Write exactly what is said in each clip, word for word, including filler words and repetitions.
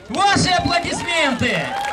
Ваши аплодисменты!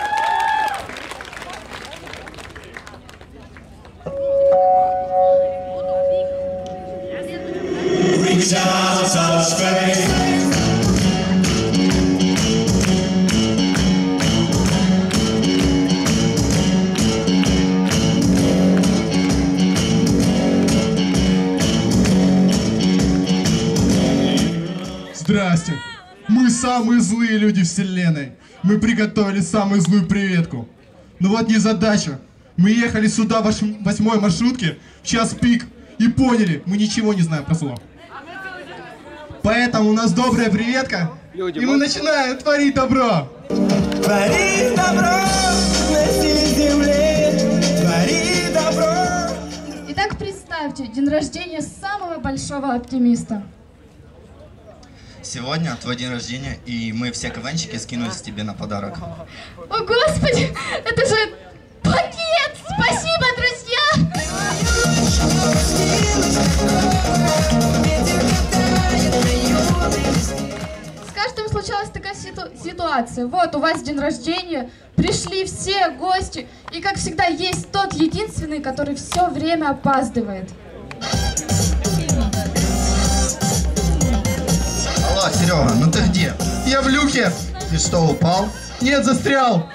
Здрасте. Мы самые злые люди вселенной. Мы приготовили самую злую приветку. Но вот незадача. Мы ехали сюда в восьмой маршрутке в час пик и поняли, мы ничего не знаем про зло. Поэтому у нас добрая приветка, люди, и мы начинаем творить добро. Твори добро на всей земле, твори добро. Итак, представьте, день рождения самого большого оптимиста. Сегодня твой день рождения, и мы все КВНщики скинулись тебе на подарок. О, Господи, это же пакет! Спасибо, друзья! С каждым случалась такая ситу ситуация. Вот, у вас день рождения, пришли все гости, и, как всегда, есть тот единственный, который все время опаздывает. Алло, Серега, ну ты где? Я в люке. Ты что, упал? Нет, застрял.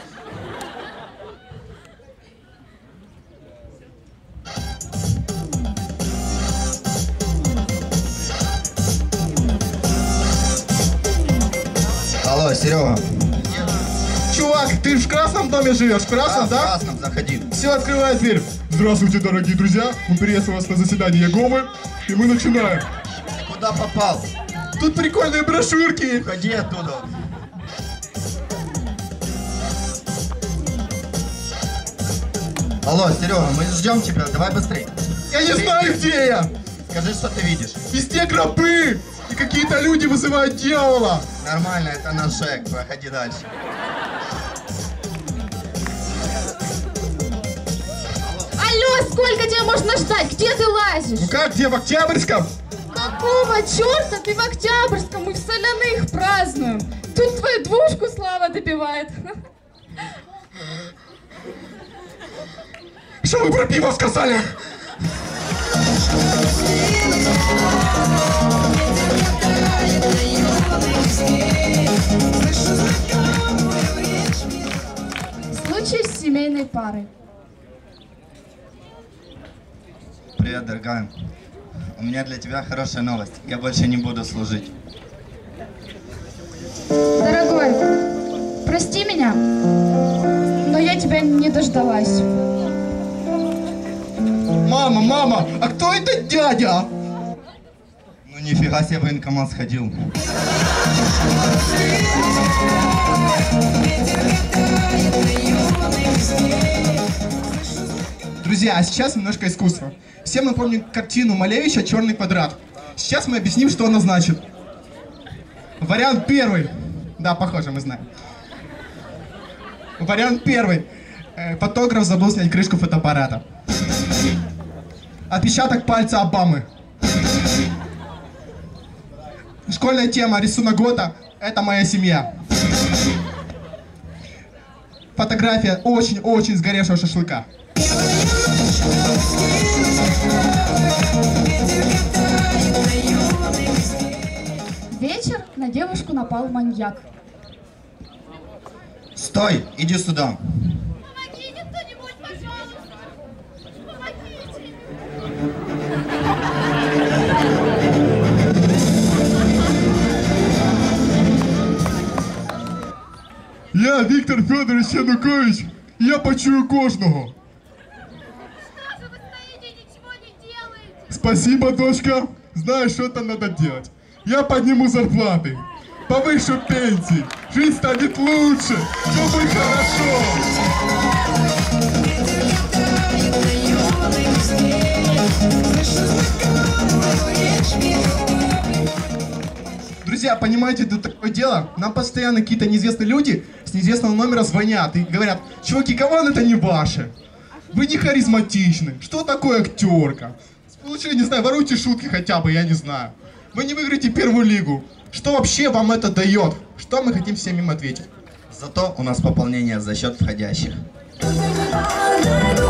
Алло, Серега. Чувак, ты в красном доме живешь? В красном, да? В красном, заходи. Все, открывай дверь. Здравствуйте, дорогие друзья. Мы приветствуем вас на заседании Егомы. И мы начинаем. Ты куда попал? Тут прикольные брошюрки. Уходи оттуда. Алло, Серега, мы ждем тебя, давай быстрей. Я не ты, знаю, где я. Скажи, что ты видишь. Везде гробы. И какие-то люди вызывают дьявола. Нормально, это наш Жек, проходи дальше. Алло, сколько тебя можно ждать? Где ты лазишь? Ну как, где, в Октябрьском? Какого черта ты в Октябрьском? Мы в Соляных празднуем. Тут твою двушку Слава добивает. Что вы про пиво сказали? Случай с семейной парой. Привет, дорогая. У меня для тебя хорошая новость. Я больше не буду служить. Дорогой, прости меня, но я тебя не дождалась. Мама, мама, а кто это дядя? Ну нифига себе, в военкомат сходил. Друзья, а сейчас немножко искусства. Все мы помним картину Малевича «Черный квадрат». Сейчас мы объясним, что она значит. Вариант первый. Да, похоже, мы знаем. Вариант первый. Фотограф забыл снять крышку фотоаппарата. Отпечаток пальца Обамы. Школьная тема, рисунок года. Это моя семья. Фотография очень-очень сгоревшего шашлыка. Вечер, на девушку напал маньяк. Стой, иди сюда. Помогите кто-нибудь, пожалуйста! Помогите! Я Виктор Федорович Янукович. Я почую кожного. Что же вы стоите и ничего не делаете? Спасибо, дочка. Знаешь, что там надо делать. Я подниму зарплаты, повышу пенсии, жизнь станет лучше, все будет хорошо. Друзья, понимаете, тут такое дело, нам постоянно какие-то неизвестные люди с неизвестного номера звонят и говорят: чуваки, КВН это не ваше, вы не харизматичны, что такое актерка? Лучше, не знаю, воруйте шутки хотя бы, я не знаю. Вы не выиграете первую лигу. Что вообще вам это дает? Что мы хотим всем им ответить? Зато у нас пополнение за счет входящих. Night